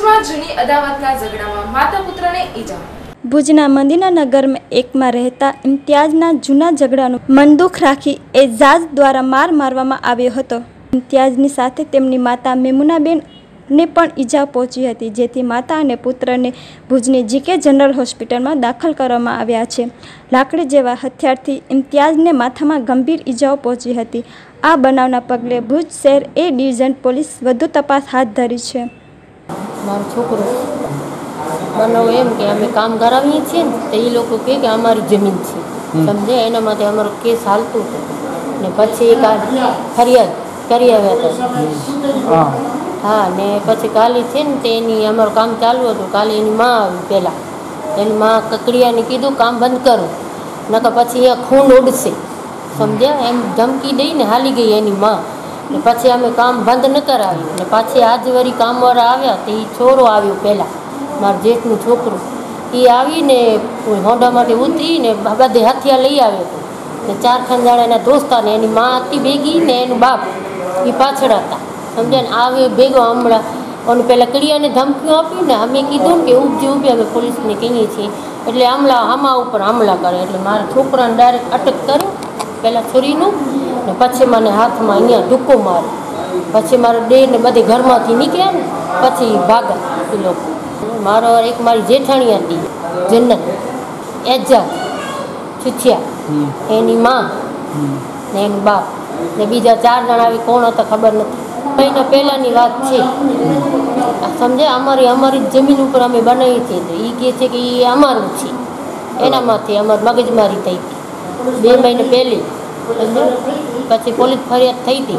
ભુજમાં જૂની અદાવતના ઝઘડામાં માતા પુત્રને ઈજા। ભુજના મંદિરના નગરમાં એકમાં રહેતા ઇમ્તિયાઝના જૂના ઝઘડાનું મનદુખ રાખી એજાઝ દ્વારા માર મારવામાં આવ્યો હતો। ઇમ્તિયાઝની સાથે તેમની માતા મેમુનાબેન ને પણ ઈજા પહોંચી હતી, જેથી માતા અને પુત્રને ભુજની જીકે જનરલ હોસ્પિટલમાં દાખલ કરવામાં આવ્યા છે। લાકડી જેવા હથિયારથી ઇમ્તિયાઝને માથામાં ગંભીર ઈજાઓ પહોંચી હતી। આ બનાવના પગલે ભુજ શહેર એ ડિવિઝન પોલીસ વધુ તપાસ હાથ ધરી છે। મારો છોકરો બનાવ એમ કે અમે કામ કરાવીએ છીએ ને તો એ લોકો કહે કે અમારી જમીન છે, સમજે, એના માટે અમારો કેસ હાલતું હતું ને પછી એક ફરિયાદ કરી આવ્યા હતા। હા, ને પછી કાલે છે ને તે એની અમારું કામ ચાલુ હતું, કાલે એની માં આવી, પહેલાં એની માં કકડિયાને કીધું કામ બંધ કરો નકર પછી અહીંયા ખૂન ઉડશે, સમજ્યા, એમ ધમકી દઈને હાલી ગઈ એની માં। ને પછી અમે કામ બંધ ન કરાવ્યું ને પાછી આજ વળી કામવાળા આવ્યા તો એ છોરો આવ્યો, પહેલાં મારા જેઠનું છોકરું, એ આવીને હોંડામાંથી ઉતરીને બધે હથિયાર લઈ આવ્યો હતો ને 4 ખંજાણાના દોસ્તાને એની માં હતી ભેગી ને એનું બાપ એ પાછળ હતા, સમજ્યા ને, આવે ભેગો હમણાં અને પહેલાં કડિયાને ધમકીઓ આપી ને અમે કીધું ને કે ઉપજી અમે પોલીસને કહીએ છીએ એટલે હમા ઉપર હમલા કરે એટલે મારા છોકરાને ડાયરેક્ટ અટક કરી, પહેલાં છોરીનું ને પછી મને હાથમાં અહીંયા ધુક્કો માર્યો, પછી મારા ડેને બધે ઘરમાંથી નીકળ્યા ને પછી ભાગ્યા એ લોકો। મારો એક મારી જેઠાણી હતી જન્નત એજા છુછિયા, એની માં ને એનું બાપ ને બીજા 4 જણા આવી કોણ હતા ખબર નથી, મહિના પહેલાંની વાત છે, સમજે, અમારી જમીન ઉપર અમે બનાવી છે તો એ કહે છે કે એ અમારું છે, એનામાંથી અમારી મગજમારી થઈ હતી 2 મહિને પહેલી, પછી પોલીસ ફરિયાદ થઈ હતી,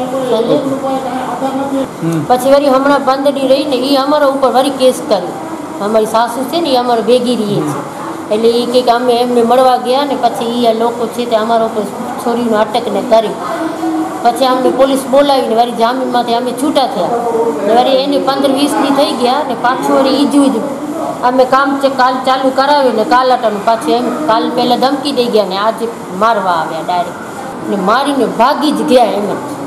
પછી વળી હમણાં 15 દી રહીને એ અમારા ઉપર વળી કેસ કર્યો, અમારી સાસુ છે ને એ અમારે ભેગી રહીએ છે એટલે એ કંઈક અમે એમને મળવા ગયા ને પછી એ લોકો છે તે અમારા ઉપર છોરીનું અટકને કર્યું, પછી અમને પોલીસ બોલાવીને વળી જામીનમાંથી અમે છૂટા થયા ને વળી એને 15-20 દી થઈ ગયા ને પાછું વળી ઈજું અમે કામ કાલ ચાલુ કરાવ્યું ને કાલ અટાનું પાછું એમ કાલ પહેલાં ધમકી દઈ ગયા ને આજે મારવા આવ્યા ડાયરેક્ટ ને મારીને ભાગી જ ગયા એમ।